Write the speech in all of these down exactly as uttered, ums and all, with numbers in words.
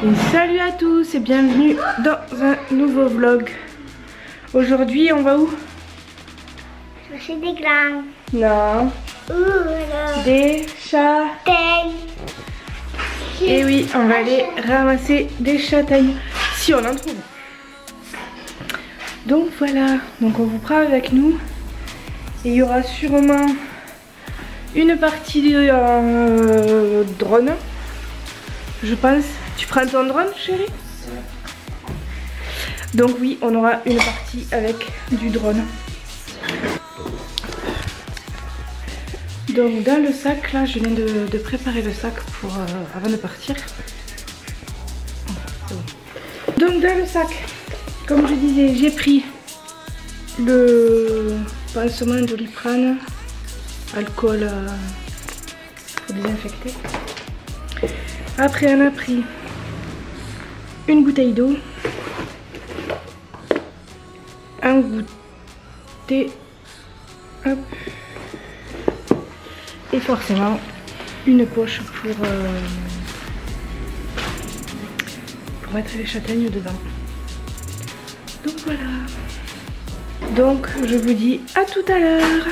Et salut à tous et bienvenue dans un nouveau vlog. Aujourd'hui on va où? Chercher des grains. Non. Ouh, Des châtaignes. Et oui, on va aller ramasser des châtaignes si on en trouve. Donc voilà, donc on vous prend avec nous. Et il y aura sûrement une partie de euh, drone, je pense. Tu prends ton drone, chérie? Donc oui, on aura une partie avec du drone. Donc dans le sac, là, je viens de, de préparer le sac pour euh, avant de partir. Donc dans le sac, comme je disais, j'ai pris le pansement Doliprane, alcool euh, pour désinfecter. Après on a pris une bouteille d'eau, un goûter, hop, et forcément une poche pour, euh, pour mettre les châtaignes dedans. Donc voilà. Donc je vous dis à tout à l'heure.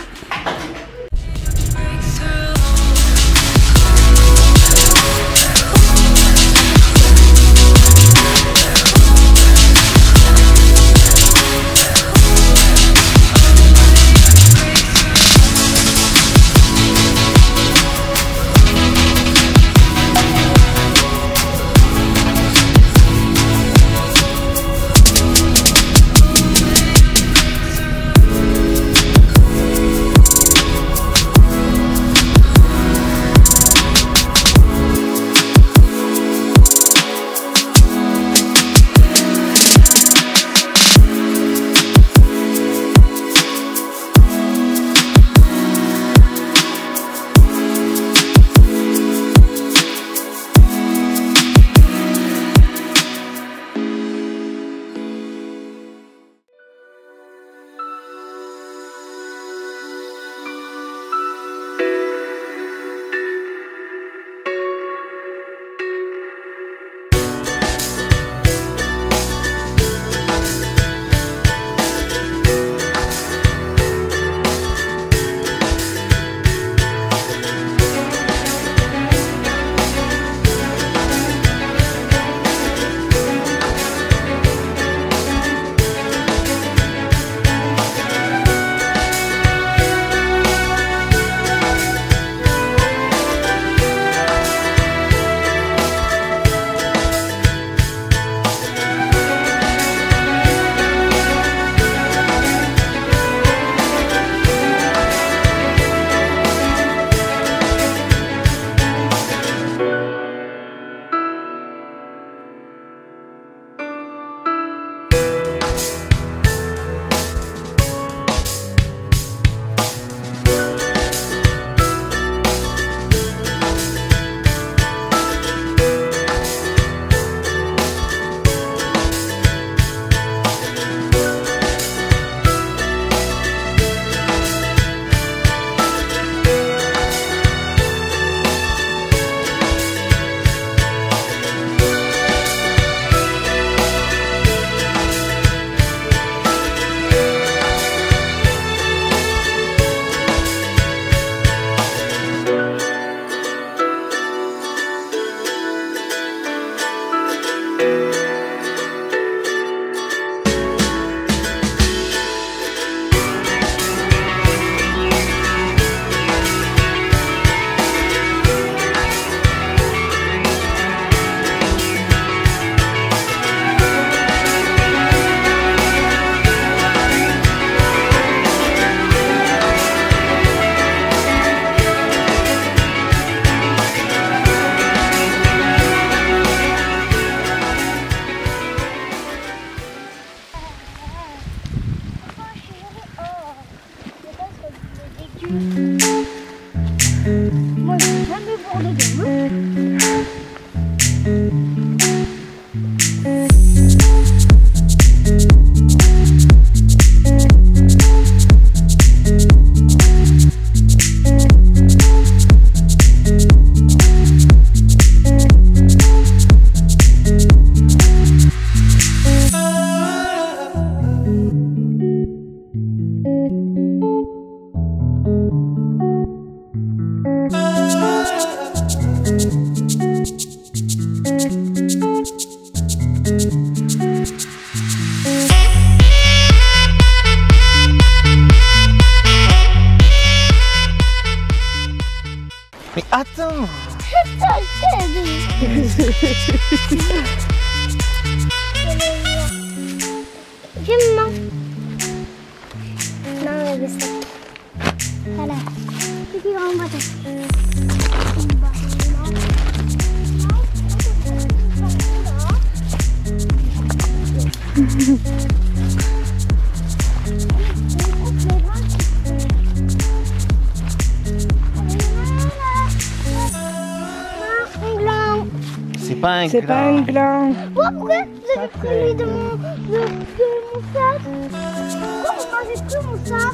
Moi, j'ai jamais bourré de l'eau. Mais attends. Viens maman. Non, on avait ça. Voilà. Petit grand bateau. C'est pas un C'est pas un gland. Oh, pourquoi vous avez pris lui de mon, de, de mon sac? Pourquoi vous m'avez pris mon sac?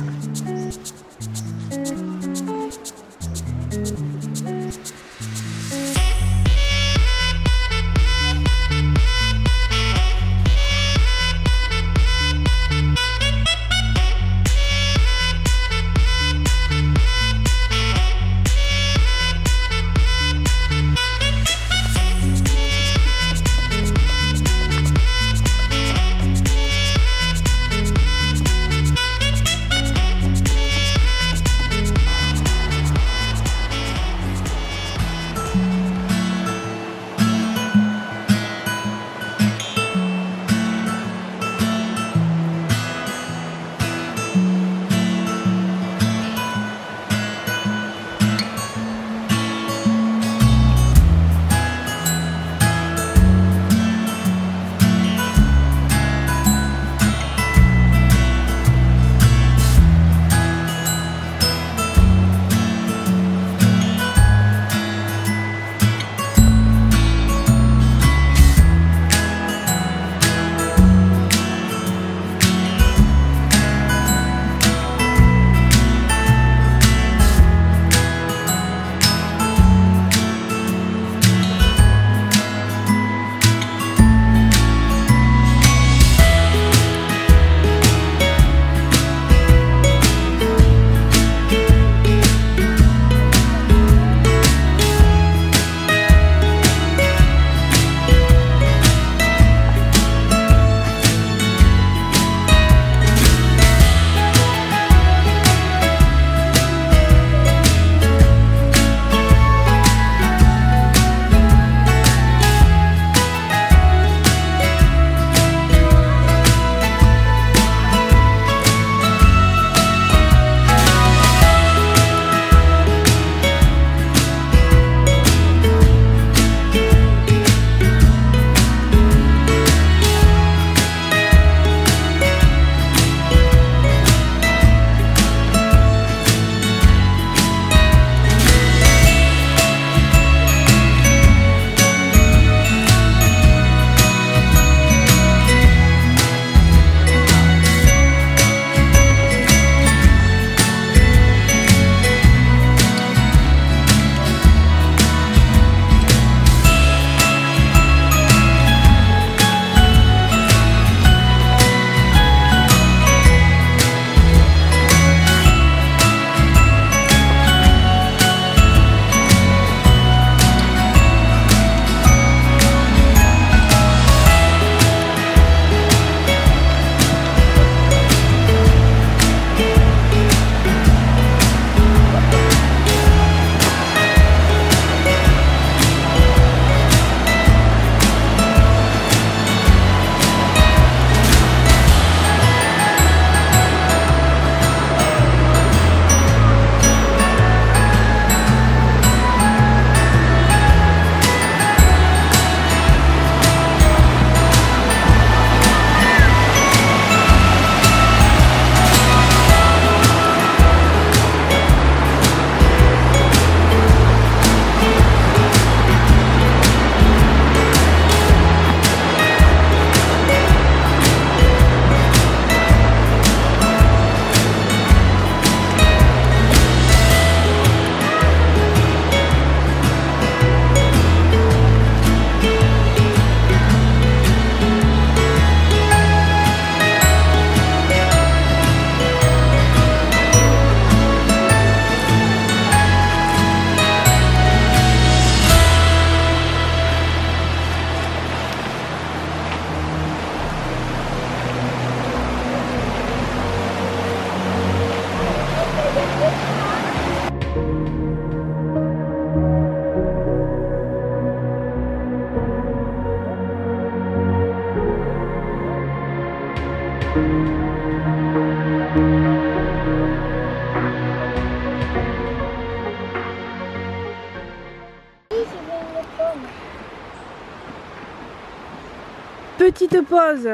petite pause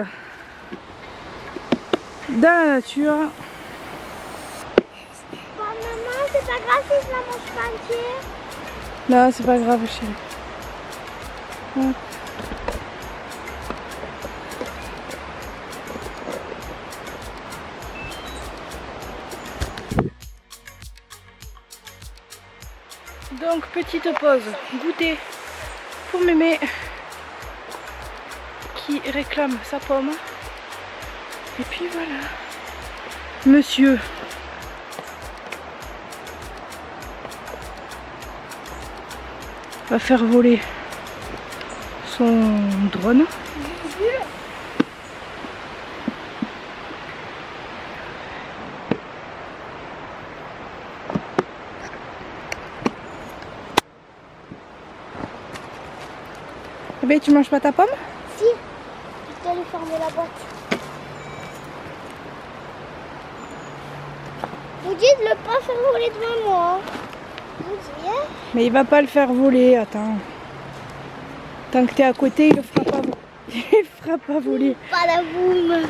dans la nature. Bon, maman, c'est pas grave si je la mange pas entière. Non, c'est pas grave, chérie. Ouais. Donc petite pause, goûter pour mémé qui réclame sa pomme. Et puis voilà. Monsieur va faire voler son drone. Eh bien, tu manges pas ta pomme? Si, je dois aller fermer la boîte. Vous dites de ne pas faire voler devant moi. Vous dites, hein? Mais il va pas le faire voler, attends. Tant que t'es à côté, il le fera pas voler. Il fera pas voler. Pas la boum.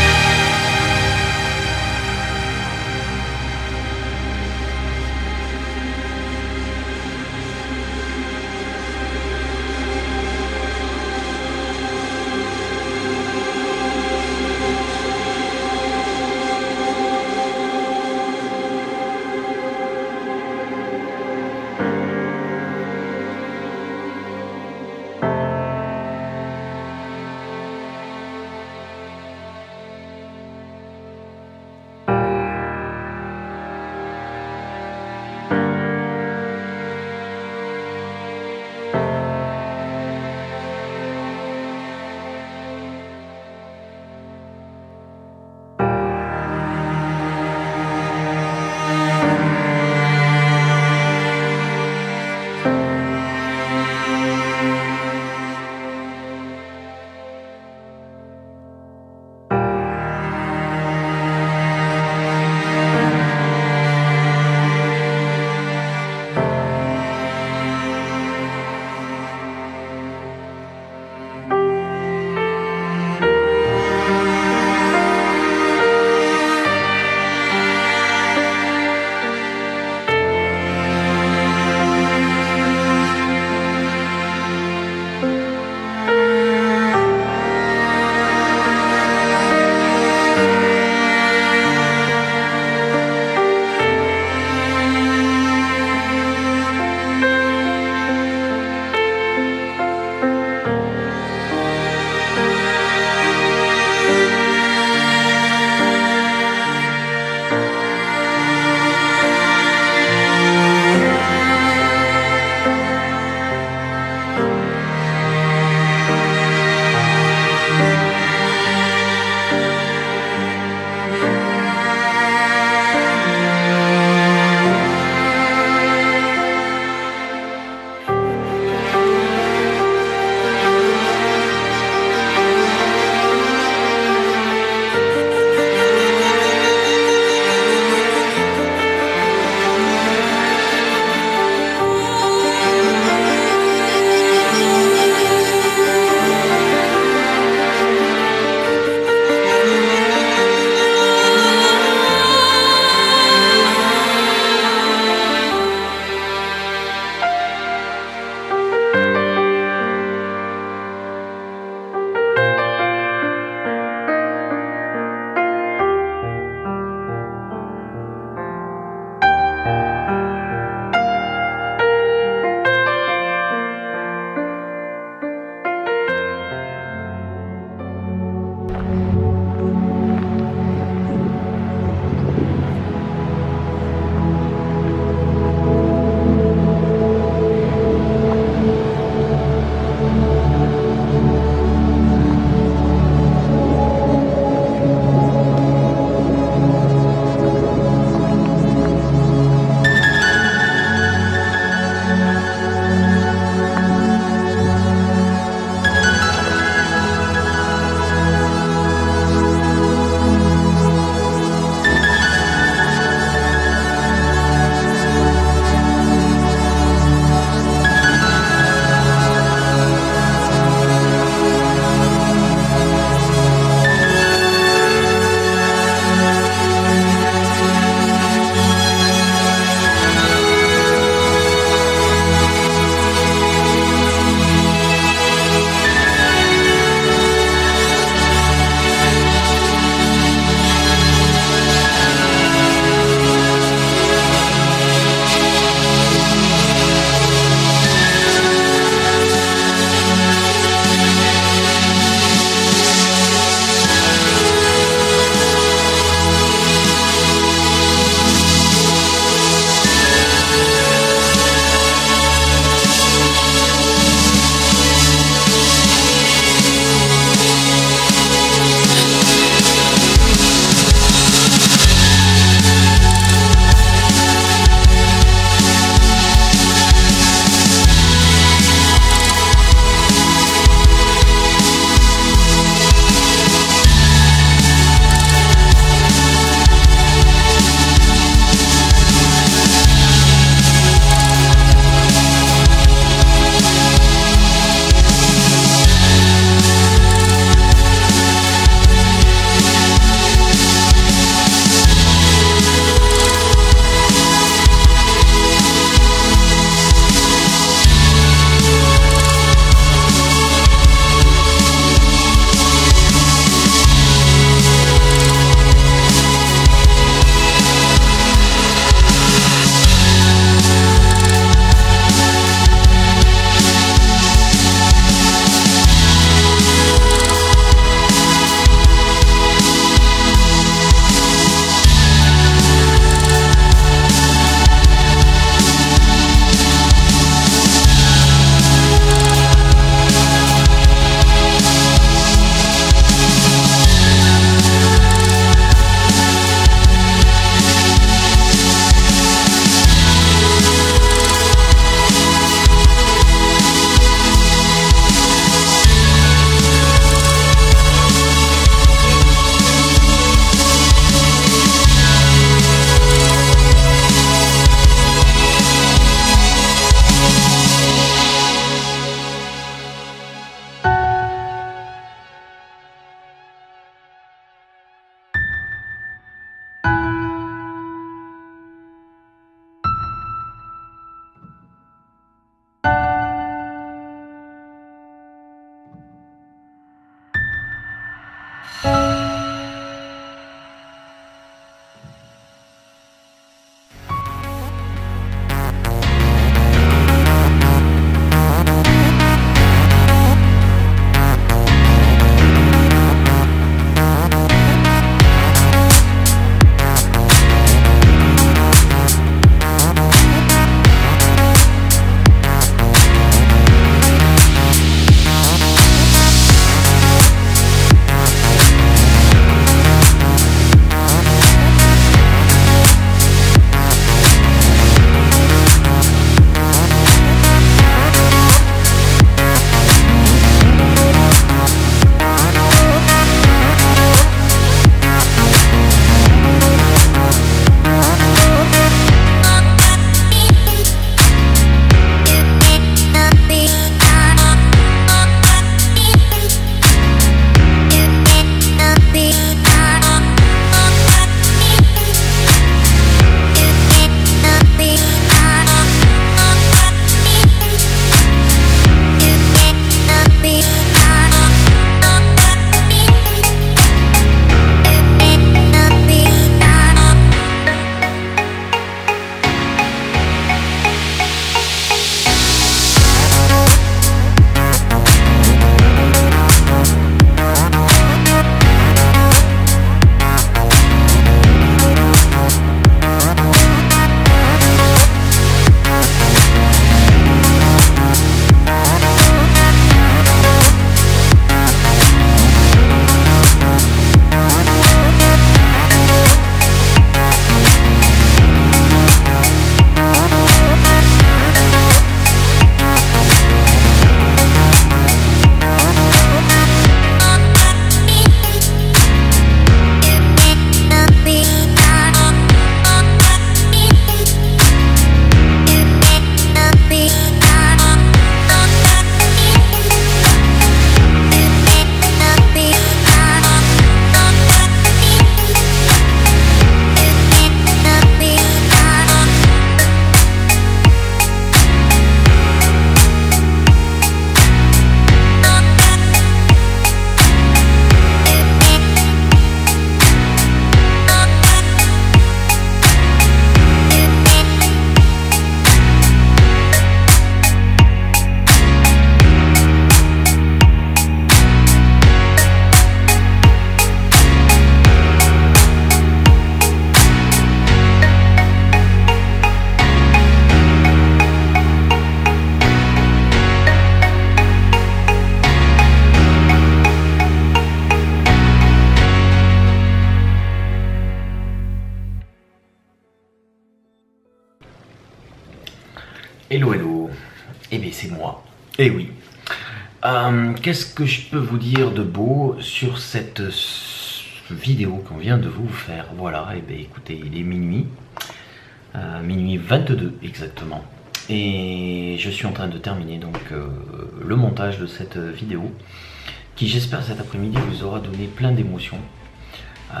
bien c'est moi, et oui. Euh, Qu'est-ce que je peux vous dire de beau sur cette vidéo qu'on vient de vous faire? Voilà, et bien écoutez, il est minuit, euh, minuit vingt-deux exactement. Et je suis en train de terminer donc euh, le montage de cette vidéo qui, j'espère, cet après-midi vous aura donné plein d'émotions. Euh,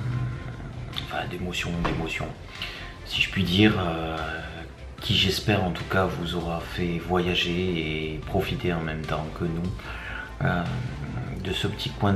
enfin d'émotions, d'émotions, si je puis dire, euh, qui, j'espère en tout cas, vous aura fait voyager et profiter en même temps que nous euh, de ce petit coin de,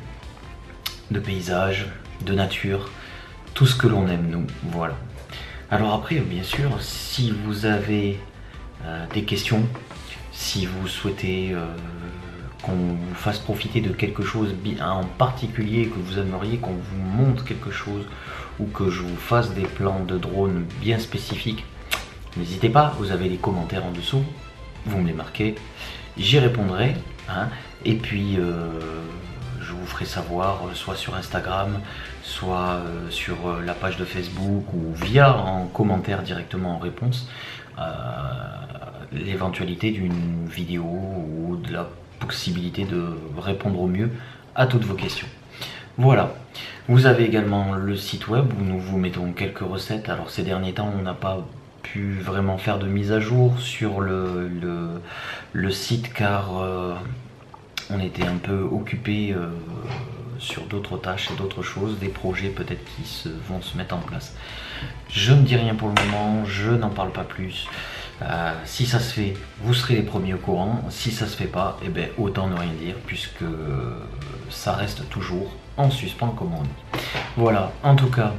de paysage, de nature, tout ce que l'on aime nous, voilà. Alors après, bien sûr, si vous avez euh, des questions, si vous souhaitez euh, qu'on vous fasse profiter de quelque chose en particulier, que vous aimeriez qu'on vous montre quelque chose, ou que je vous fasse des plans de drone bien spécifiques, n'hésitez pas, vous avez les commentaires en dessous, vous me les marquez, j'y répondrai, hein, et puis euh, je vous ferai savoir, soit sur Instagram, soit euh, sur la page de Facebook, ou via en commentaire directement en réponse, euh, l'éventualité d'une vidéo ou de la possibilité de répondre au mieux à toutes vos questions. Voilà, vous avez également le site web où nous vous mettons quelques recettes. Alors ces derniers temps on n'a pas pu vraiment faire de mise à jour sur le, le, le site car euh, on était un peu occupé euh, sur d'autres tâches et d'autres choses, des projets peut-être qui se, vont se mettre en place. Je ne dis rien pour le moment, je n'en parle pas plus. Euh, si ça se fait, vous serez les premiers au courant. Si ça se fait pas, eh ben, autant ne rien dire puisque ça reste toujours en suspens comme on dit. Voilà, en tout cas,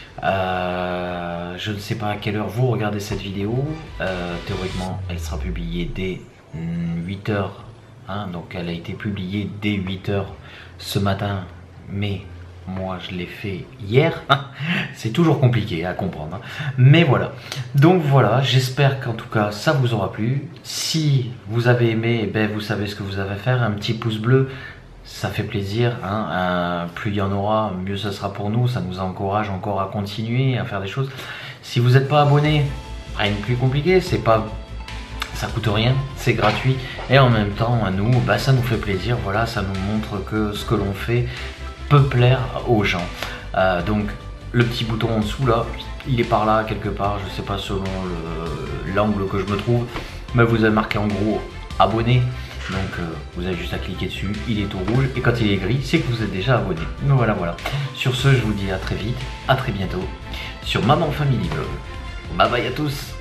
euh, je ne sais pas à quelle heure vous regardez cette vidéo. Euh, théoriquement, elle sera publiée dès huit heures. Hein, donc elle a été publiée dès huit heures ce matin, mais moi je l'ai fait hier. C'est toujours compliqué à comprendre, hein. Mais voilà, donc voilà, j'espère qu'en tout cas ça vous aura plu. Si vous avez aimé, eh ben, vous savez ce que vous avez à faire, un petit pouce bleu, ça fait plaisir, hein. euh, plus il y en aura, mieux ce sera pour nous, ça nous encourage encore à continuer, à faire des choses. Si vous n'êtes pas abonné, rien de plus compliqué, c'est pas... ça coûte rien, c'est gratuit, et en même temps à nous, bah, ça nous fait plaisir, voilà, ça nous montre que ce que l'on fait peut plaire aux gens. Euh, donc le petit bouton en dessous là, il est par là quelque part, je sais pas selon l'angle que je me trouve, mais vous avez marqué en gros abonné, donc euh, vous avez juste à cliquer dessus, il est tout rouge, et quand il est gris, c'est que vous êtes déjà abonné. Donc voilà, voilà. Sur ce, je vous dis à très vite, à très bientôt, sur Maman Family Vlog. Bye bye à tous.